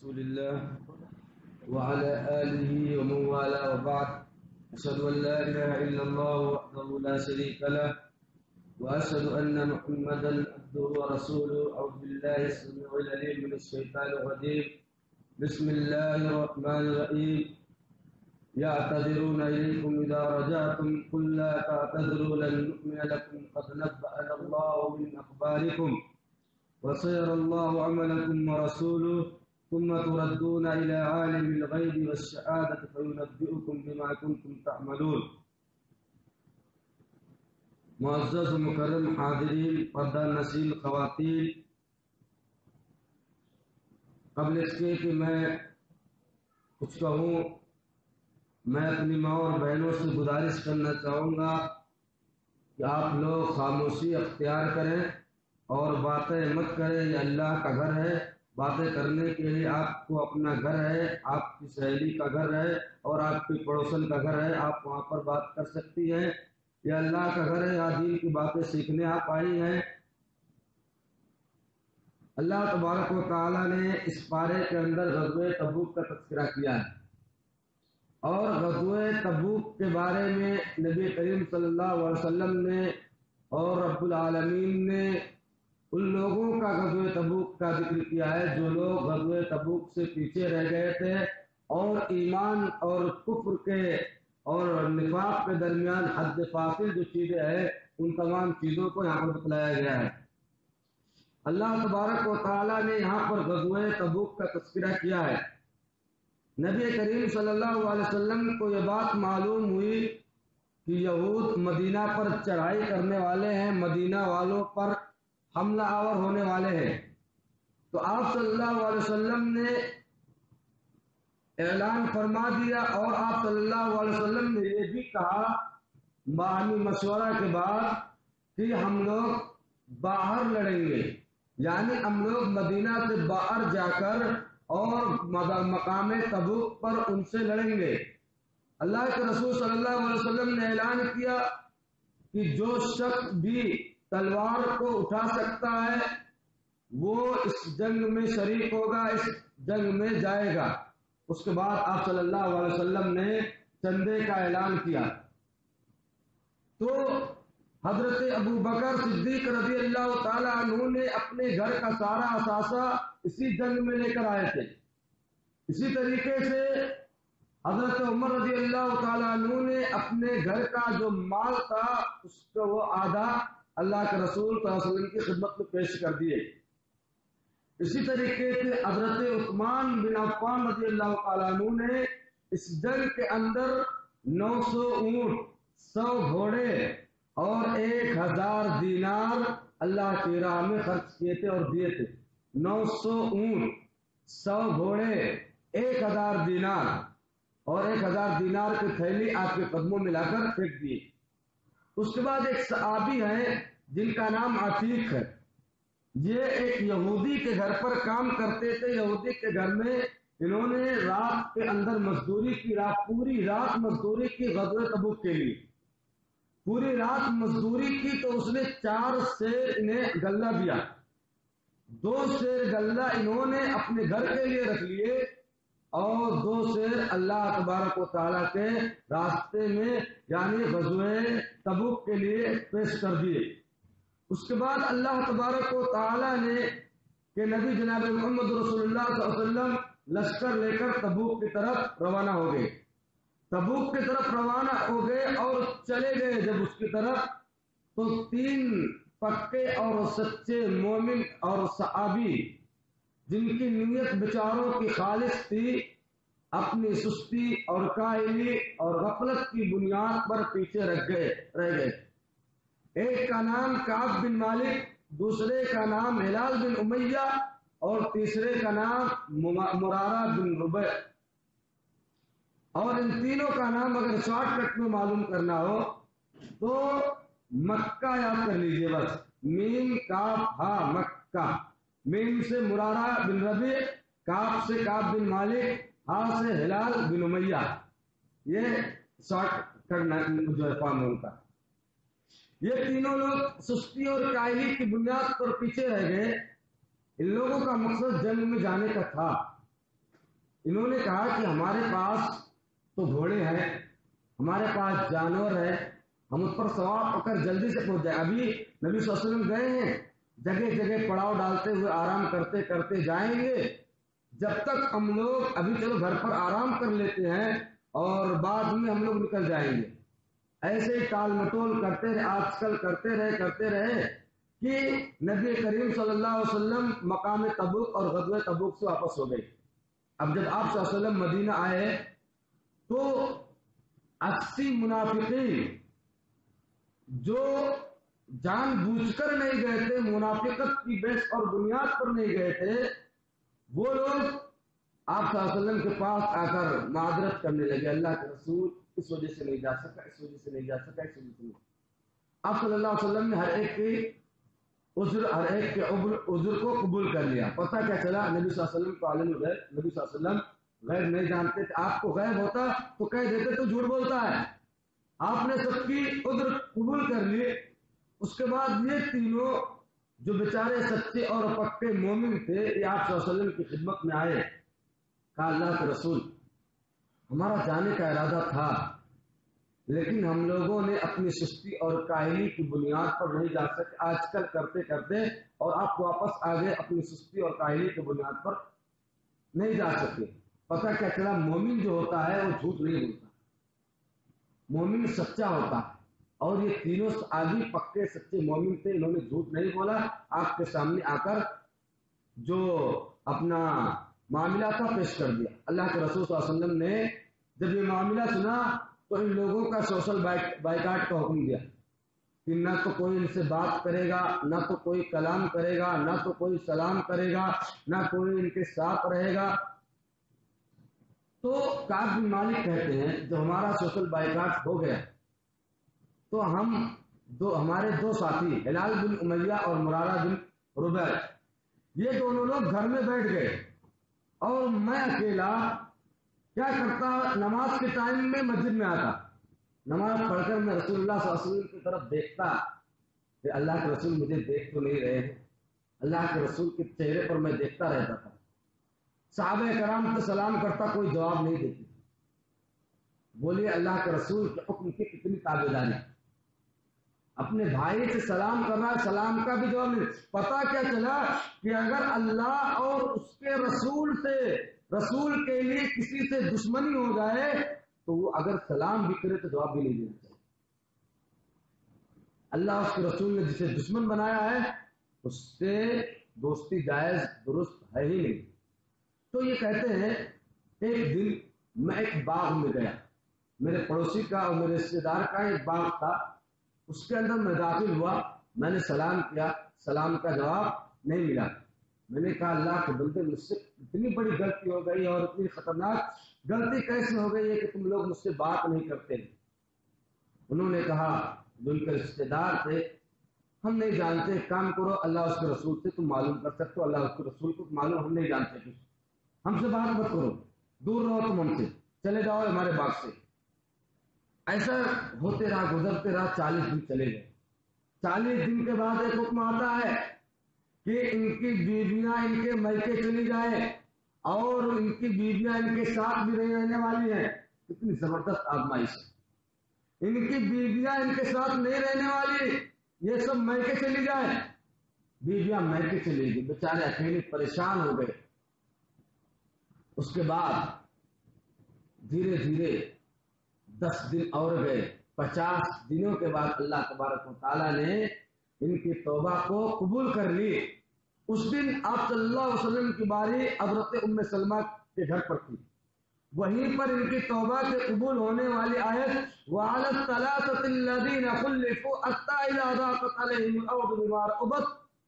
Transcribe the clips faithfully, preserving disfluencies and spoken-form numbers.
رسول الله وعلى آله ومن والاه وبعد. أشهد أن لا إله إلا الله وحده لا شريك له وأشهد أن محمدا عبده ورسوله. أعوذ بالله السميع العليم من الشيطان الرجيم. بسم الله الرحمن الرحيم. يعتذرون إليكم إذا رجعتم قل لا تعتذروا لن نؤمن لكم قد نبأنا الله من أخباركم وسيرى الله عملكم ورسوله ثم تردون إلى عالم الغيب والشهادة فينبئكم بما كنتم تعملون. معزز و مکرم حاضرین، پردہ نشین خواتین، قبل اس کے کہ میں کچھ کہوں، میں اپنی ماں اور بہنوں سے گزارش کرنا چاہوں گا کہ آپ لوگ خاموشی اختیار کریں اور باتیں مت کریں. یہ اللہ کا گھر ہے. باتیں کرنے کے لیے آپ کو اپنا گھر ہے، آپ کی سہیلی کا گھر ہے اور آپ کے پڑوسن کا گھر ہے. آپ وہاں پر بات کر سکتی ہیں. یہ اللہ کا گھر ہے. یہاں دین کی باتیں سیکھنے آپ آئی ہیں. اللہ تبارک و تعالیٰ نے اس پارے کے اندر غزوہ تبوک کا تذکرہ کیا ہے اور غزوہ تبوک کے بارے میں نبی کریم صلی اللہ علیہ وسلم نے اور رب العالمین نے ان لوگوں کا غزوہ تبوک کا ذکر کیا ہے جو لوگ غزوہ تبوک سے پیچھے رہ گئے تھے اور ایمان اور کفر کے اور نفاق کے درمیان حد فاصل جو چیزیں ہیں ان تمام چیزوں کو یہاں پر بتلایا گیا ہے. اللہ تبارک و تعالیٰ نے یہاں پر غزوہ تبوک کا تذکرہ کیا ہے. نبی کریم صلی اللہ علیہ وسلم کو یہ بات معلوم ہوئی کہ یہود مدینہ پر چڑھائی کرنے والے ہیں، مدینہ والوں پر حملہ آور ہونے والے ہیں. تو آپ صلی اللہ علیہ وسلم نے اعلان فرما دیا اور آپ صلی اللہ علیہ وسلم نے یہ بھی کہا باہمی مشورہ کے بعد کہ ہم لوگ باہر لڑیں گے، یعنی ہم لوگ مدینہ سے باہر جا کر اور مقام تبوک پر ان سے لڑیں گے. اللہ کے رسول صلی اللہ علیہ وسلم نے اعلان کیا کہ جو شخص بھی تلوار کو اٹھا سکتا ہے وہ اس جنگ میں شریک ہوگا، اس جنگ میں جائے گا. اس کے بعد آپ صلی اللہ علیہ وسلم نے چندے کا اعلان کیا. تو حضرت ابو بکر صدیق رضی اللہ تعالی عنہ نے اپنے گھر کا سارا اثاثہ اسی جنگ میں لے کر آئے تھے. اسی طریقے سے حضرت عمر رضی اللہ تعالی عنہ نے اپنے گھر کا جو مال تھا اس کا وہ آدھا اللہ کے رسول صلی اللہ علیہ وسلم کی خدمت میں پیش کر دیے. اسی طریقے سے حضرت عثمان بن عفان رضی اللہ تعالی عنہ نے اس جنگ کے اندر نو سو اونٹ، سو گھوڑے اور ایک ہزار دینار اللہ کی راہ میں خرچ کیے تھے اور دیے تھے. نو سو اونٹ، سو گھوڑے، ایک ہزار دینار اور ایک ہزار دینار کی تھیلی آپ کے قدموں میں لا کر پھینک دیے. اس کے بعد ایک صحابی ہیں جن کا نام عتیق ہے. یہ ایک یہودی کے گھر پر کام کرتے تھے. یہودی کے گھر میں انہوں نے رات کے اندر مزدوری کی، رات پوری رات مزدوری کی غزوہ تبوک کے لیے. پوری رات مزدوری کی تو اس نے چار سیر انہیں غلہ دیا. دو سیر غلہ انہوں نے اپنے گھر کے لیے رکھ لیے اور دو سیر اللہ تبارک و تعالیٰ کے راستے میں یعنی غزوہ تبوک کے لیے پیش کر دیے. اس کے بعد اللہ تبارک و تعالیٰ نے کہ نبی جناب محمد رسول اللہ صلی اللہ علیہ وسلم لشکر لے کر تبوک کی طرف روانہ ہو گئے. تبوک کی طرف روانہ ہو گئے اور چلے گئے جب اس کی طرف تو تین پکے اور سچے مومن اور صحابی جن کی نیت بیچاروں کی خالص تھی اپنی سستی اور کاہلی اور غفلت کی بنیاد پر پیچھے رکھ گئے رہ گئے. ایک کا نام کعب بن مالک، دوسرے کا نام ہلال بن امیہ اور تیسرے کا نام مرارہ بن ربیع. اور ان تینوں کا نام اگر شارٹ کٹ میں معلوم کرنا ہو تو مکہ یاد کر لیجئے. بس میم کاف ہا مکہ. میم سے مرارہ بن ربیع، کاف سے کعب بن مالک، ہا سے ہلال بن امیہ. یہ شارٹ کرنا جو ہے فارم ان کا. یہ تینوں لوگ سستی اور کاہلی کی بنیاد پر پیچھے رہ گئے. ان لوگوں کا مقصد جنگ میں جانے کا تھا انہوں نے کہا کہ ہمارے پاس تو گھوڑے ہیں، ہمارے پاس جانور ہے، ہم اس پر سوار ہو کر جلدی سے پہنچ جائیں۔ ابھی نبی صلی اللہ علیہ وسلم گئے ہیں، جگہ جگہ پڑاؤ ڈالتے ہوئے آرام کرتے کرتے جائیں گے، جب تک ہم لوگ ابھی چلو گھر پر آرام کر لیتے ہیں اور بعد میں ہم لوگ نکل جائیں گے۔ ایسے ہی ٹال مٹول کرتے رہے، آج کل کرتے رہے کرتے رہے کہ نبی کریم صلی اللہ علیہ وسلم مقام تبوک اور غزوہ تبوک سے واپس ہو گئے۔ اب جب آپ صلی اللہ علیہ وسلم مدینہ آئے تو اسی منافقین جو جان بوجھ کر نہیں گئے تھے، منافقت کی بیس اور بنیاد پر نہیں گئے تھے، وہ لوگ آپ صلی اللہ علیہ وسلم کے پاس آ کر معذرت کرنے لگے، اللہ کے رسول اس وجہ سے نہیں جا سکا، اس وجہ سے نہیں جا سکا، اس وجہ سے نہیں۔ آپ صلی اللہ علیہ وسلم نے ہر ایک کی عذر ہر ایک کے عذر کو قبول کر لیا۔ پتہ کیا چلا؟ نبی صلی اللہ علیہ وسلم کو عالم غیب، نبی صلی اللہ علیہ وسلم غیب نہیں جانتے تھے۔ آپ کو غیب ہوتا تو کہہ دیتے تو جھوٹ بولتا ہے۔ آپ نے سب کی عذر قبول کر لی۔ اس کے بعد یہ تینوں جو بیچارے سچے اور پکے مومن تھے، یہ آپ صلی اللہ علیہ وسلم کی خدمت میں آئے، کہا اللہ کے رسول ہمارا جانے کا ارادہ تھا، لیکن ہم لوگوں نے اپنی سستی اور کاہلی کی بنیاد پر نہیں جا سکے، آج کل کرتے کرتے اور آپ واپس آ گئے اپنی سستی اور کاہلی کی بنیاد پر نہیں جا سکے۔ پتہ کیا چلا؟ مومن جو ہوتا ہے وہ جھوٹ نہیں بولتا، مومن سچا ہوتا ہے، اور یہ تینوں آدمی پکے سچے مومن تھے، انہوں نے جھوٹ نہیں بولا، آپ کے سامنے آ کر جو اپنا معاملہ تھا پیش کر دیا۔ اللہ کے رسول صلی اللہ علیہ وسلم نے جب یہ معاملہ سنا تو ان لوگوں کا سوشل بائیکاٹ کا حکم دیا کہ نہ تو کوئی ان سے بات کرے گا، نہ تو کوئی کلام کرے گا، نہ تو کوئی سلام کرے گا، نہ کوئی ان کے ساتھ رہے گا۔ تو کعب بن مالک کہتے ہیں جب ہمارا سوشل بائیکاٹ ہو گیا تو ہم دو ہمارے دو ساتھی ہلال بن امیہ اور مرارہ بن ربیع، یہ دونوں لوگ گھر میں بیٹھ گئے اور میں اکیلا کیا کرتا، نماز کے ٹائم میں مسجد میں آتا، نماز پڑھ کر میں رسول اللہ صلی اللہ علیہ وسلم کی طرف دیکھتا کہ اللہ کے رسول مجھے دیکھ تو نہیں رہے ہیں، اللہ کے رسول کے چہرے پر میں دیکھتا رہتا تھا، صحابہ کرام کو سلام کرتا، کوئی جواب نہیں دیتی۔ بولیے اللہ کے رسول کے حکم کی کتنی تابعداری، اپنے بھائی سے سلام کرنا، سلام کا بھی جواب نہیں۔ پتا کیا چلا کہ اگر اللہ اور اس کے رسول سے رسول کے لیے کسی سے دشمنی ہو جائے تو وہ اگر سلام بھی کرے تو جواب بھی نہیں دینا چاہیے۔ اللہ اس کے رسول نے جسے دشمن بنایا ہے اس سے دوستی جائز درست ہے ہی نہیں۔ تو یہ کہتے ہیں ایک دن میں ایک باغ میں گیا، میرے پڑوسی کا اور میرے رشتے دار کا ایک باغ تھا، اس کے اندر میں داخل ہوا، میں نے سلام کیا، سلام کا جواب نہیں ملا۔ میں نے کہا اللہ کے بندے مجھ سے اتنی بڑی غلطی ہو گئی اور اتنی خطرناک غلطی کیسے ہو گئی ہے کہ تم لوگ مجھ سے بات نہیں کرتے۔ انہوں نے کہا جو ان کے رشتے دار تھے ہم نہیں جانتے، ایک کام کرو اللہ اس کے رسول سے تم معلوم کر سکتے ہو، اللہ اس کے رسول کو معلوم، ہم نہیں جانتے کچھ، ہم سے بات مت کرو، دور رہو تم ہم سے، چلے جاؤ ہمارے باغ سے۔ ایسا ہوتے رہا، گزرتے رہا، چالیس دن چلے گئے۔ چالیس دن کے بعد ایک حکم آتا ہے کہ ان کی بیویاں ان کے میکے چلی جائیں اور ان کی بیویاں ان کے ساتھ بھی نہیں رہنے والی ہیں۔ کتنی زبردست آزمائش ہے، ان کی بیویاں ان کے ساتھ نہیں رہنے والی، یہ سب میکے چلی جائیں۔ بیویاں میکے چلی گئی، بیچارے اکیلے پریشان ہو گئے۔ اس کے بعد دھیرے دھیرے دس دن اور گئے، پچاس دنوں کے بعد اللہ تبارک و تعالیٰ نے ان کی توبہ کو قبول کر لی۔ اس دن آپ صلی اللہ علیہ وسلم کی باری حضرت ام سلمہ کے گھر پر تھی، وہیں پر ان کی توبہ کے قبول ہونے والی آیت وَعَلَى الثَّلَاثَةِ الَّذِينَ خُلِّفُوا حَتَّىٰ إِذَا ضَاقَتْ عَلَيْهِمُ الْأَرْضُ بِمَا رَحُبَتْ،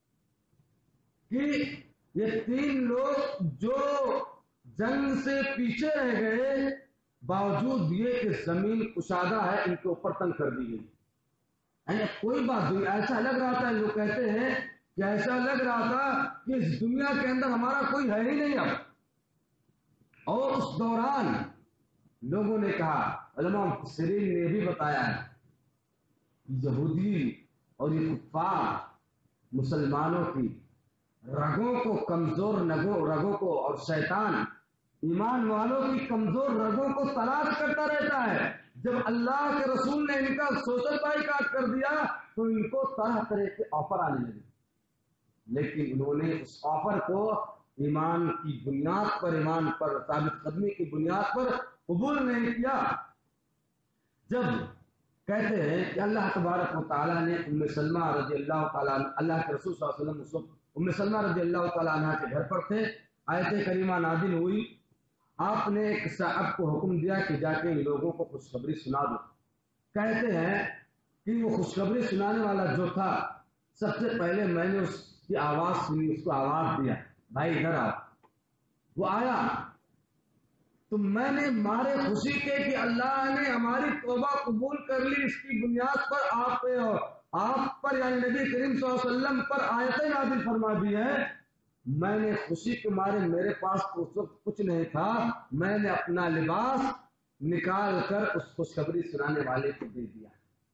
کہ یہ تین لوگ جو جنگ سے پیچھے رہ گئے باوجود یہ کہ زمین کشادہ ہے ان کے اوپر تنگ کر دی گئی۔ یعنی کوئی بات نہیں، ایسا لگ رہا تھا، لوگ کہتے ہیں کہ ایسا لگ رہا تھا کہ اس دنیا کے اندر ہمارا کوئی ہے ہی نہیں اب۔ اور اس دوران لوگوں نے کہا، علماء مفسرین نے بھی بتایا ہے، یہودی اور یہ کفار مسلمانوں کی رگوں کو، کمزور رگوں رگوں کو اور شیطان ایمان والوں کی کمزور رگوں کو تلاش کرتا رہتا ہے. جب اللہ کے رسول نے ان کا سوشل بائیکاٹ کر دیا تو ان کو طرح طرح کے آفر آنے لگے، لیکن انہوں نے اس آفر کو ایمان کی بنیاد پر، ایمان پر ثابت قدمی کی بنیاد پر قبول نہیں کیا. جب کہتے ہیں کہ اللہ تبارک و تعالیٰ نے ام سلمہ رضی اللہ تعالیٰ، اللہ کے رسول صلی اللہ علیہ وسلم اس وقت ام سلمہ رضی اللہ تعالیٰ عنہ کے گھر پر تھے، آیت کریمہ نازل ہوئی. آپ نے ایک صاحب کو حکم دیا کہ جا کے لوگوں کو خوشخبری سنا دو. کہتے ہیں کہ وہ خوشخبری سنانے والا جو تھا، سب سے پہلے میں نے اس کی آواز سنی، اس کو آواز دیا، بھائی ادھر آؤ. وہ آیا تو میں نے مارے خوشی کے کہ اللہ نے ہماری توبہ قبول کر لی، اس کی بنیاد پر آپ پہ اور آپ پر یعنی نبی کریم صلی اللہ علیہ وسلم پر آیتیں نازل فرما دی ہے. میں نے خوشی کے مارے، میرے پاس تو اس وقت کچھ نہیں تھا، میں نے اپنا لباس نکال کر اس خوشخبری سنانے والے کو دے دیا.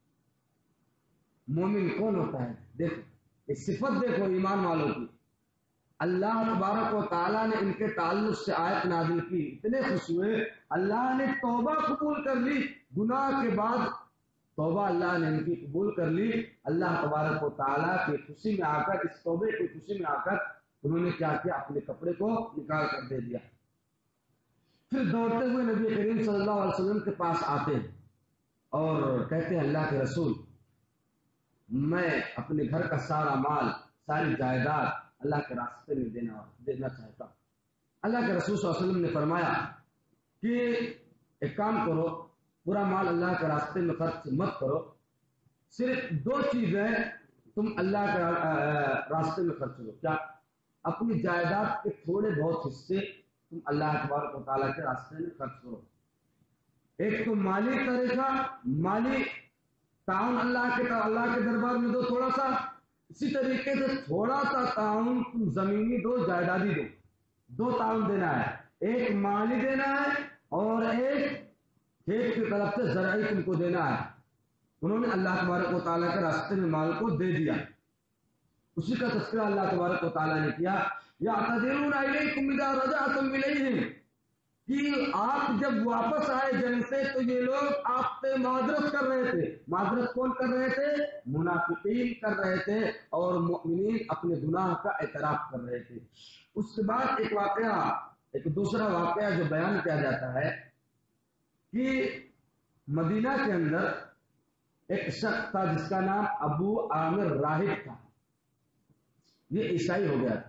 مومن کون ہوتا ہے؟ دیکھو اس صفت دیکھو ایمان والوں کی. اللہ تبارک و تعالیٰ نے ان کے تعلق سے آیت نازل کی، اتنے خوش ہوئے، اللہ نے توبہ قبول کر لی. گناہ کے بعد توبہ اللہ نے ان کی قبول کر لی. اللہ تبارک و تعالیٰ کی خوشی میں آ کر، اس توبے کی خوشی میں آ کر انہوں نے کیا کیا؟ اپنے کپڑے کو نکال کر دے دیا. پھر دوڑتے ہوئے نبی کریم صلی اللہ علیہ وسلم کے پاس آتے ہیں اور کہتے ہیں اللہ کے رسول، میں اپنے گھر کا سارا مال، ساری جائیداد اللہ کے راستے میں دینا دینا چاہتا ہوں. اللہ کے رسول صلی اللہ علیہ وسلم نے فرمایا کہ ایک کام کرو، پورا مال اللہ کے راستے میں خرچ مت کرو، صرف دو چیزیں تم اللہ کے راستے میں خرچ کرو. کیا؟ اپنی جائیداد کے تھوڑے بہت حصے تم اللہ تبارک و تعالیٰ کے راستے میں خرچ کرو. ایک تو مالی طریقہ، مالی تعاون اللہ کے اللہ کے دربار میں دو تھوڑا سا. اسی طریقے سے تھوڑا سا تعاون تم زمینی دو، جائیدادی دو. دو تعاون دینا ہے، ایک مالی دینا ہے اور ایک کھیت کی طرف سے زرعی تم کو دینا ہے. انہوں نے اللہ تبارک و تعالیٰ کے راستے میں مال کو دے دیا. اسی کا تذکرہ اللہ تبارک و تعالیٰ نے کیا، یعتذرون الیکم اذا رجعتم الیہم، کہ آپ جب واپس آئے جنگ سے تو یہ لوگ آپ سے معذرت کر رہے تھے. معذرت کون کر رہے تھے؟ منافقین کر رہے تھے، اور مؤمنین اپنے گناہ کا اعتراف کر رہے تھے. اس کے بعد ایک واقعہ، ایک دوسرا واقعہ جو بیان کیا جاتا ہے کہ مدینہ کے اندر ایک شخص تھا جس کا نام ابو عامر راہب تھا. یہ عیسائی ہو گیا تھا.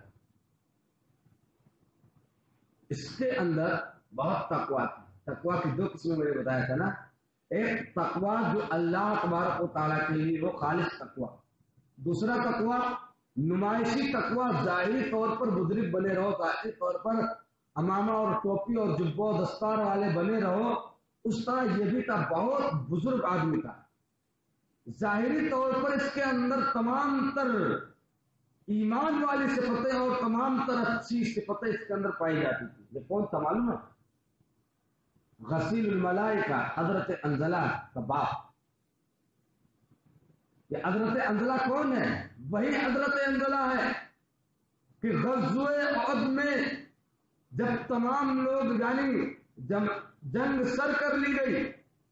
اس کے اندر بہت تقویٰ تھا. تقویٰ کی دو قسمیں میں نے بتایا تھا نا. ایک تقویٰ جو اللہ تبارک و تعالیٰ کے لیے وہ خالص تقویٰ، دوسرا تقویٰ نمائشی تقویٰ، ظاہری طور پر بزرگ بنے رہو، ظاہری طور پر امامہ اور ٹوپی اور جبہ و دستار والے بنے رہو. اس طرح یہ بھی تھا، بہت بزرگ آدمی تھا. ظاہری طور پر اس کے اندر تمام تر ایمان والی صفتیں اور تمام تر اچھی صفتیں اس کے اندر پائی جاتی تھی. یہ کون تھا معلوم ہے؟ غسیل الملائکہ، حضرت انزلہ کا باپ. یہ حضرت انزلہ کون ہے؟ وہی حضرت انزلہ ہے کہ غزوہ احد میں جب تمام لوگ یعنی جنگ سر کر لی گئی،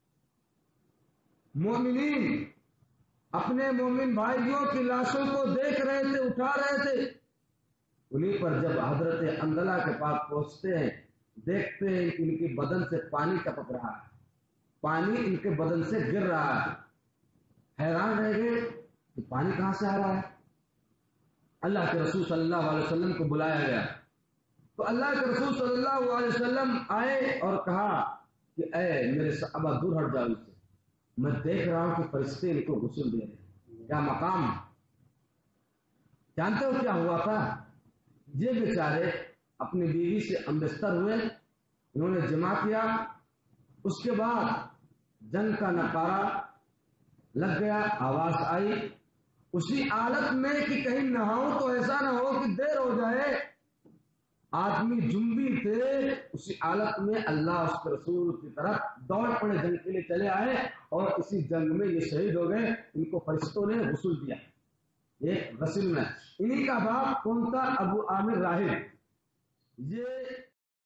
مومنین اپنے مومن بھائیوں کی لاشوں کو دیکھ رہے تھے، اٹھا رہے تھے. انہیں پر جب حضرت انزلہ کے پاس پہنچتے ہیں، دیکھتے ہیں کہ ان کے بدن سے پانی ٹپک رہا ہے، پانی ان کے بدن سے گر رہا ہے. حیران رہ گئے کہ پانی کہاں سے آ رہا ہے. اللہ کے رسول صلی اللہ علیہ وسلم کو بلایا گیا تو اللہ کے رسول صلی اللہ علیہ وسلم آئے اور کہا کہ اے میرے صحابہ دور ہٹ جاؤ سے، میں دیکھ رہا ہوں کہ فرشتے ان کو غسل دے رہے ہیں. کیا مقام! جانتے ہو کیا ہوا تھا؟ یہ بیچارے اپنی بیوی سے ہمبستر ہوئے، انہوں نے جمع کیا. اس کے بعد جنگ کا نقارہ لگ گیا، آواز آئی. اسی حالت میں کہ کہیں نہاؤں تو ایسا نہ ہو کہ دیر ہو جائے، آدمی جنبی تھے. اسی حالت میں اللہ اس کے رسول کی طرف دوڑ پڑے، جنگ کے لیے چلے آئے اور اسی جنگ میں یہ شہید ہو گئے. ان کو فرشتوں نے غسل دیا. یہ غسل میں انہی کا باپ کون تھا؟ ابو عامر راہب. یہ